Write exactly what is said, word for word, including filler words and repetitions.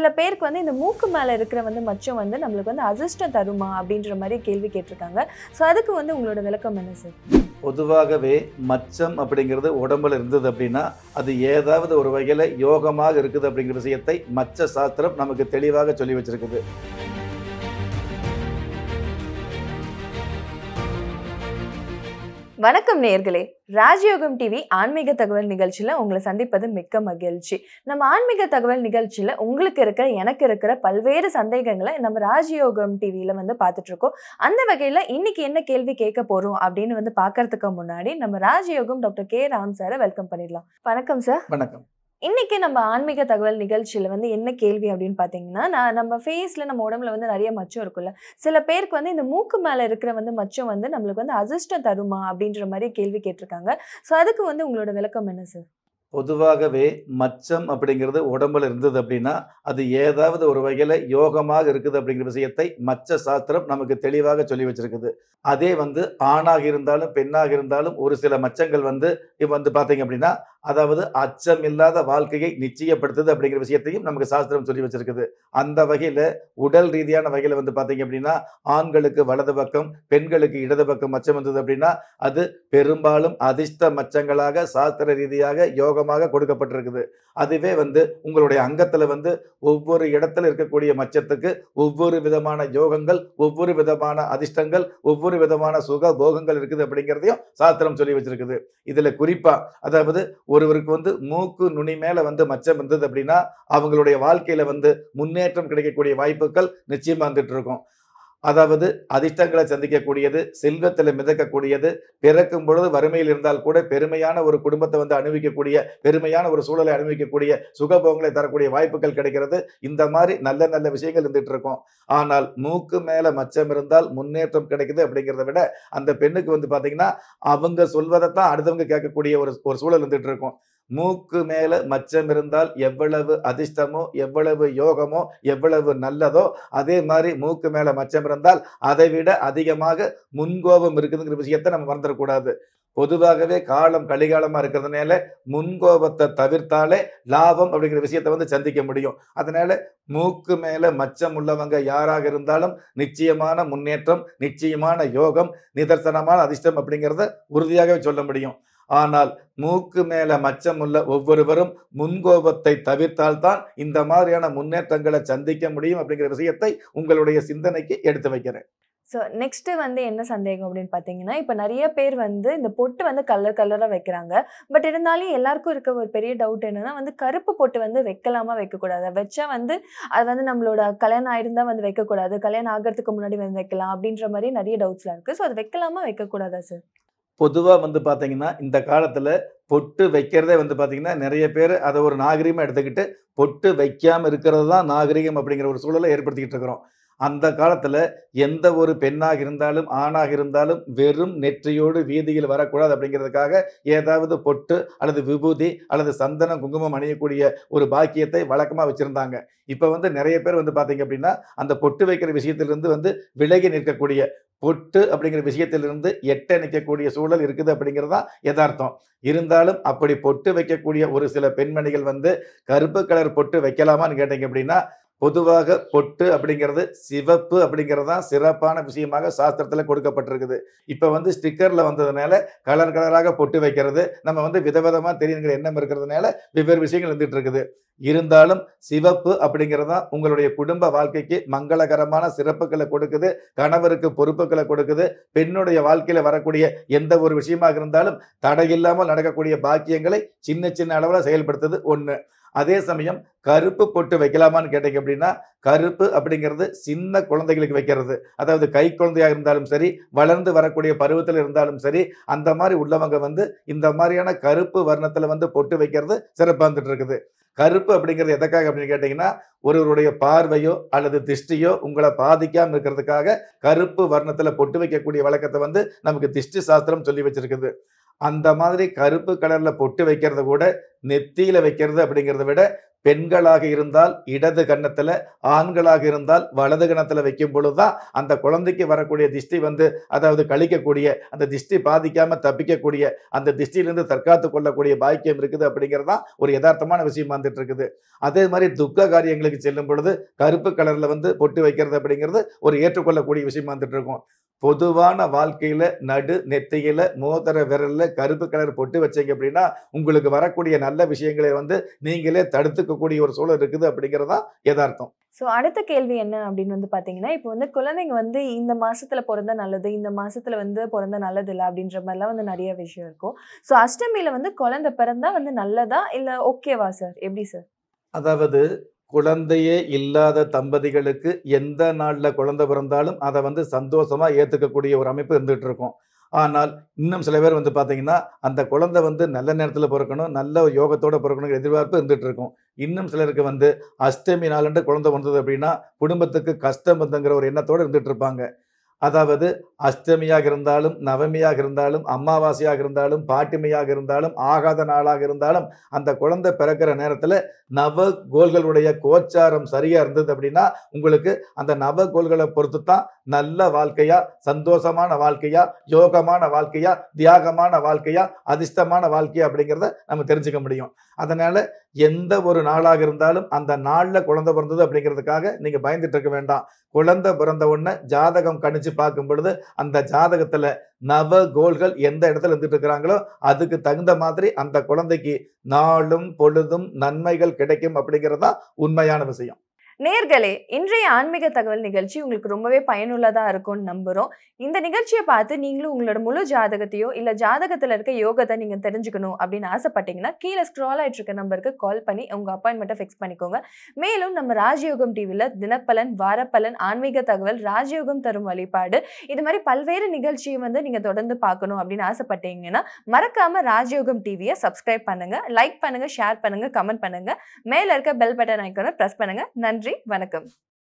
சில பேருக்கு வந்து இந்த மூக்கு மேல இருக்கிற வந்து மச்சம் வந்து நம்மளுக்கு வந்து அதிர்ஷ்டம் தருமா அப்படின்ற மாதிரி கேள்வி கேட்டிருக்காங்க. ஸோ அதுக்கு வந்து உங்களோட விளக்கம் என்ன சார்? பொதுவாகவே மச்சம் அப்படிங்கிறது உடம்புல இருந்தது அப்படின்னா அது ஏதாவது ஒரு வகையில் யோகமாக இருக்குது அப்படிங்கிற விஷயத்தை மச்ச சாஸ்திரம் நமக்கு தெளிவாக சொல்லி வச்சிருக்குது. வணக்கம் நேயர்களே, ராஜயோகம் டிவி ஆன்மீக தகவல் நிகழ்ச்சியில உங்களை சந்திப்பது மிக்க மகிழ்ச்சி. நம்ம ஆன்மீக தகவல் நிகழ்ச்சியில உங்களுக்கு இருக்கிற எனக்கு இருக்கிற பல்வேறு சந்தேகங்களை நம்ம ராஜயோகம் டிவியில வந்து பார்த்துட்டு இருக்கோம். அந்த வகையில இன்னைக்கு என்ன கேள்வி கேட்க போறோம் அப்படின்னு வந்து பாக்குறதுக்கு முன்னாடி நம்ம ராஜயோகம் டாக்டர் கே ராம் சாரை வெல்கம் பண்ணிடலாம். வணக்கம் சார். வணக்கம். இன்னைக்கு நம்ம ஆன்மீக தகவல் நிகழ்ச்சியில வந்து என்ன கேள்வி அப்படின்னு பாத்தீங்கன்னா, நான் நம்ம ஃபேஸ்ல நம்ம உடம்புல வந்து நிறைய மச்சம் இருக்குல்ல, சில பேருக்கு வந்து இந்த மூக்கு மேல இருக்கிற வந்து மச்சம் வந்து நம்மளுக்கு வந்து அதிர்ஷ்டம் தருமா அப்படின்ற மாதிரி கேள்வி கேட்டிருக்காங்க. ஸோ அதுக்கு வந்து உங்களோட விளக்கம் என்ன சார்? பொதுவாகவே மச்சம் அப்படிங்கிறது உடம்புல இருந்தது அப்படின்னா அது ஏதாவது ஒரு வகையில் யோகமாக இருக்குது அப்படிங்கிற விஷயத்தை மச்ச சாஸ்திரம் நமக்கு தெளிவாக சொல்லி வச்சிருக்குது. அதே வந்து ஆணாக இருந்தாலும் பெண்ணாக இருந்தாலும் ஒரு சில மச்சங்கள் வந்து இப்போ வந்து பார்த்தீங்க அப்படின்னா அதாவது அச்சம் இல்லாத வாழ்க்கையை நிச்சயப்படுத்துது அப்படிங்கிற விஷயத்தையும் நமக்கு சாஸ்திரம் சொல்லி வச்சிருக்குது. அந்த வகையில் உடல் ரீதியான வகையில் வந்து பார்த்தீங்க அப்படின்னா ஆண்களுக்கு வலது பக்கம் பெண்களுக்கு இடது பக்கம் மச்சம் வந்தது அப்படின்னா அது பெரும்பாலும் அதிர்ஷ்ட மச்சங்களாக சாஸ்திர ரீதியாக யோகமாக கொடுக்கப்பட்டிருக்குது. அதுவே வந்து உங்களுடைய அங்கத்தில் வந்து ஒவ்வொரு இடத்துல இருக்கக்கூடிய மச்சத்துக்கு ஒவ்வொரு விதமான யோகங்கள், ஒவ்வொரு விதமான அதிர்ஷ்டங்கள், ஒவ்வொரு விதமான சுக போகங்கள் இருக்குது அப்படிங்கிறதையும் சாஸ்திரம் சொல்லி வச்சிருக்குது. இதுல குறிப்பா அதாவது ஒருவருக்கு வந்து மூக்கு நுனி மேல வந்து மச்சம் இருந்தது அப்படின்னா அவங்களுடைய வாழ்க்கையில வந்து முன்னேற்றம் கிடைக்கக்கூடிய வாய்ப்புகள் நிச்சயமா வந்துட்டு இருக்கும். அதாவது அதிர்ஷ்டங்களை சந்திக்கக்கூடியது, செல்வத்தில் மிதக்கக்கூடியது, பிறக்கும் பொழுது வறுமையில் இருந்தால் கூட பெருமையான ஒரு குடும்பத்தை வந்து அனுபவிக்கக்கூடிய, பெருமையான ஒரு சூழலை அனுபவிக்கக்கூடிய, சுகபோகங்களை தரக்கூடிய வாய்ப்புகள் கிடைக்கிறது. இந்த மாதிரி நல்ல நல்ல விஷயங்கள் இருந்துட்டு இருக்கும். ஆனால் மூக்கு மேல மச்சம் இருந்தால் முன்னேற்றம் கிடைக்குது அப்படிங்கிறத விட அந்த பெண்ணுக்கு வந்து பாத்தீங்கன்னா அவங்க சொல்வதைத்தான் அடுத்தவங்க கேட்கக்கூடிய ஒரு ஒரு சூழல் இருந்துட்டு இருக்கும். மூக்கு மேல மச்சம் இருந்தால் எவ்வளவு அதிர்ஷ்டமோ, எவ்வளவு யோகமோ, எவ்வளவு நல்லதோ, அதே மாதிரி மூக்கு மேல மச்சம் இருந்தால் அதை விட அதிகமாக முன்கோபம் இருக்குதுங்கிற விஷயத்தை நம்ம மறந்துடக்கூடாது. பொதுவாகவே காலம் கலிகாலமா இருக்கிறதுனால முன்கோபத்தை தவிர்த்தாலே லாபம் அப்படிங்கிற விஷயத்தை வந்து சந்திக்க முடியும். அதனால மூக்கு மேல மச்சம் உள்ளவங்க யாராக இருந்தாலும் நிச்சயமான முன்னேற்றம், நிச்சயமான யோகம், நிதர்சனமான அதிர்ஷ்டம் அப்படிங்கிறத உறுதியாகவே சொல்ல முடியும். ஆனால் மூக்கு மேல மச்சம் உள்ள ஒவ்வொருவரும் முன்கோபத்தை தவிர்த்தால்தான் இந்த மாதிரியான முன்னேற்றங்களை சந்திக்க முடியும் அப்படிங்கிற விஷயத்தை உங்களுடைய சிந்தனைக்கு எடுத்து வைக்கிறேன். ஸோ நெக்ஸ்ட் வந்து என்ன சந்தேகம் அப்படின்னு பார்த்தீங்கன்னா, இப்போ நிறைய பேர் வந்து இந்த பொட்டு வந்து கலர் கலராக வைக்கிறாங்க. பட் இருந்தாலும் எல்லாருக்கும் இருக்க ஒரு பெரிய டவுட் என்னன்னா வந்து கருப்பு பொட்டு வந்து வைக்கலாமா வைக்கக்கூடாது, வச்சா வந்து அது வந்து நம்மளோட கல்யாணம் ஆயிருந்தா வந்து வைக்கக்கூடாது, கல்யாணம் ஆகிறதுக்கு முன்னாடி வந்து வைக்கலாம் அப்படின்ற மாதிரி நிறைய டவுட்ஸ்லாம் இருக்குது. ஸோ அது வைக்கலாமா வைக்கக்கூடாதா சார்? பொதுவாக வந்து பார்த்தீங்கன்னா இந்த காலத்தில் பொட்டு வைக்கிறதே வந்து பார்த்தீங்கன்னா நிறைய பேர் அதை ஒரு நாகரிகமாக எடுத்துக்கிட்டு பொட்டு வைக்காமல் இருக்கிறது தான் நாகரிகம் அப்படிங்கிற ஒரு சூழலை ஏற்படுத்திக்கிட்டு இருக்கிறோம். அந்த காலத்தில் எந்த ஒரு பெண்ணாக இருந்தாலும் ஆணாக இருந்தாலும் வெறும் நெற்றியோடு வீதியில் வரக்கூடாது அப்படிங்கிறதுக்காக ஏதாவது பொட்டு அல்லது விபூதி அல்லது சந்தனம் குங்குமம் அணியக்கூடிய ஒரு பாக்கியத்தை வழக்கமாக வச்சுருந்தாங்க. இப்போ வந்து நிறைய பேர் வந்து பார்த்தீங்க அப்படின்னா அந்த பொட்டு வைக்கிற விஷயத்திலிருந்து வந்து விலகி நிற்கக்கூடிய, பொட்டு அப்படிங்கிற விஷயத்திலிருந்து எட்ட நிற்கக்கூடிய சூழல் இருக்குது அப்படிங்கிறது தான் யதார்த்தம். இருந்தாலும் அப்படி பொட்டு வைக்கக்கூடிய ஒரு சில பெண்மணிகள் வந்து கருப்பு கலர் பொட்டு வைக்கலாமான்னு கேட்டீங்க அப்படின்னா பொதுவாக பொட்டு அப்படிங்கிறது சிவப்பு அப்படிங்கிறது தான் சிறப்பான விஷயமாக சாஸ்திரத்தில் கொடுக்கப்பட்டிருக்குது. இப்போ வந்து ஸ்டிக்கரில் வந்ததுனால கலர் கலராக பொட்டு வைக்கிறது நம்ம வந்து விதவிதமாக தெரியுங்கிற எண்ணம் இருக்கிறதுனால வெவ்வேறு விஷயங்கள் இருந்துட்டு இருக்குது. இருந்தாலும் சிவப்பு அப்படிங்கிறது தான் உங்களுடைய குடும்ப வாழ்க்கைக்கு மங்களகரமான சிறப்புகளை கொடுக்குது, கணவருக்கு பொறுப்புகளை கொடுக்குது, பெண்ணுடைய வாழ்க்கையில் வரக்கூடிய எந்த ஒரு விஷயமாக இருந்தாலும் தடையில்லாமல் நடக்கக்கூடிய பாக்கியங்களை சின்ன சின்ன அளவில் செயல்படுத்துது ஒன்று. அதே சமயம் கருப்பு பொட்டு வைக்கலாமான்னு கேட்டீங்க அப்படின்னா கருப்பு அப்படிங்கிறது சின்ன குழந்தைகளுக்கு வைக்கிறது, அதாவது கை குழந்தையாக இருந்தாலும் சரி, வளர்ந்து வரக்கூடிய பருவத்தில் இருந்தாலும் சரி, அந்த மாதிரி உள்ளவங்க வந்து இந்த மாதிரியான கருப்பு வர்ணத்தில் வந்து பொட்டு வைக்கிறது சிறப்பாக வந்துட்டு இருக்குது. கருப்பு அப்படிங்கிறது எதற்காக அப்படின்னு கேட்டீங்கன்னா ஒருவருடைய பார்வையோ அல்லது திருஷ்டியோ உங்களை பாதிக்காமல் இருக்கிறதுக்காக கருப்பு வர்ணத்தில் பொட்டு வைக்கக்கூடிய வழக்கத்தை வந்து நமக்கு திருஷ்டி சாஸ்திரம் சொல்லி வச்சிருக்குது. அந்த மாதிரி கருப்பு கலர்ல பொட்டு வைக்கிறத கூட நெத்தியில வைக்கிறது அப்படிங்கிறத விட பெண்களாக இருந்தால் இடது கன்னத்துல, ஆண்களாக இருந்தால் வலது கன்னத்துல வைக்கும் பொழுதுதான் அந்த குழந்தைக்கு வரக்கூடிய திஷ்டி வந்து அதாவது கழிக்கக்கூடிய அந்த திஷ்டி பாதிக்காம தப்பிக்கக்கூடிய அந்த திஷ்டியிலிருந்து தற்காத்துக் கொள்ளக்கூடிய பாக்கியம் இருக்குது அப்படிங்கிறது தான் ஒரு யதார்த்தமான விஷயமா வந்துட்டு இருக்குது. அதே மாதிரி துக்க காரியங்களுக்கு செல்லும் பொழுது கருப்பு கலர்ல வந்து பொட்டு வைக்கிறது அப்படிங்கிறது ஒரு ஏற்றுக்கொள்ளக்கூடிய விஷயமா வந்துட்டு இருக்கும். பொதுவான வாழ்க்கையில நடு நெத்தியில மோதிர விரல்ல கருப்பு கலர் பொட்டு வச்சீங்க அப்படின்னா, உங்களுக்கு வரக்கூடிய நல்ல விஷயங்களை வந்து நீங்களே தடுத்துக்கக்கூடிய ஒரு சூழல் இருக்குது அப்படிங்கிறது தான் எதார்த்தம். ஸோ அடுத்த கேள்வி என்ன அப்படின்னு வந்து பார்த்தீங்கன்னா, இப்போ வந்து குழந்தைங்க வந்து இந்த மாசத்துல பொறந்தா நல்லது, இந்த மாசத்துல வந்து பொறந்தா நல்லதில்ல அப்படின்ற மாரிலாம் வந்து நெறைய விஷயம் இருக்கும். ஸோ அஷ்டமியில வந்து குழந்தை பிறந்தா வந்து நல்லதா? இல்ல ஓகேவா சார்? எப்படி சார்? அதாவது குழந்தையே இல்லாத தம்பதிகளுக்கு எந்த நாள்ல குழந்தை பிறந்தாலும் அத வந்து சந்தோஷமா ஏத்துக்கக்கூடிய ஒரு அமைப்பு இருந்துட்டு இருக்கும். ஆனால், இன்னும் சில பேர் வந்து பார்த்தீங்கன்னா, அந்த குழந்தை வந்து நல்ல நேரத்தில பொறக்கணும், நல்ல ஒரு யோகத்தோட பொறக்கணுங்கிற எதிர்பார்ப்பு இருந்துட்டு இருக்கும். இன்னும் சிலருக்கு வந்து அஷ்டமி நாளன்று குழந்தை வந்தது அப்படின்னா, குடும்பத்துக்கு கஷ்டம் வந்துங்கிற ஒரு எண்ணத்தோட இருந்துட்டு இருப்பாங்க. அதாவது அஷ்டமியாக இருந்தாலும், நவமியாக இருந்தாலும், அமாவாசையாக இருந்தாலும், பாட்டிமையாக இருந்தாலும், ஆகாத நாளாக இருந்தாலும், அந்த குழந்தை பிறக்கிற நேரத்தில நவகோள்களுடைய கோச்சாரம் சரியா இருந்தது அப்படின்னா, உங்களுக்கு அந்த நவகோள்கள பொறுத்து தான் நல்ல வாழ்க்கையா, சந்தோஷமான வாழ்க்கையா, யோகமான வாழ்க்கையா, தியாகமான வாழ்க்கையா, அதிர்ஷ்டமான வாழ்க்கையா அப்படிங்கிறத நம்ம தெரிஞ்சுக்க முடியும். அதனால எந்த ஒரு நாளாக இருந்தாலும், அந்த நாள்ல குழந்தை பிறந்தது அப்படிங்கிறதுக்காக நீங்க பயந்துட்டு இருக்க வேண்டாம். குழந்தை பிறந்த உடனே ஜாதகம் கணிச்சு பார்க்கும் பொழுது, அந்த ஜாதகத்துல நவகோள்கள் எந்த இடத்துல இருந்துட்டு இருக்கிறாங்களோ, அதுக்கு தகுந்த மாதிரி அந்த குழந்தைக்கு நாளும், பொழுதும் நன்மைகள் கிடைக்கும் அப்படிங்கிறது தான் உண்மையான விஷயம். நேயர்களே, இன்றைய ஆன்மீக தகவல் நிகழ்ச்சி உங்களுக்கு ரொம்பவே பயனுள்ளதா இருக்கும்னு நம்புறோம். இந்த நிகழ்ச்சிய பார்த்து நீங்களும் உங்களோட முழு ஜாதகத்தையோ, இல்ல ஜாதகத்துல இருக்க யோகத்த நீங்க தெரிஞ்சுக்கணும் அப்படின்னு ஆசைப்பட்டீங்கன்னா, கீழ ஸ்க்ரால் ஆயிட்டு இருக்க நம்பருக்கு கால் பண்ணி உங்க அப்பாயின்ட்மெண்ட்ட ஃபிக்ஸ் பண்ணிக்கோங்க. மேலும் நம்ம ராஜயோகம் டிவில தினப்பலன், வாரப்பலன், ஆன்மீக தகவல், ராஜயோகம் தரும் வழிபாடு இது மாரி பல்வேறு நிகழ்ச்சிய வந்து நீங்க தொடர்ந்து பார்க்கணும் அப்படின்னு ஆசைப்பட்டீங்கன்னா, மறக்காம ராஜயோகம் டிவிய சப்ஸ்கிரைப் பண்ணுங்க, லைக் பண்ணுங்க, ஷேர் பண்ணுங்க, கமெண்ட் பண்ணுங்க. மேல இருக்க பெல் பட்டன் ஐகான பிரஸ் பண்ணுங்க. நன்றி, வணக்கம்.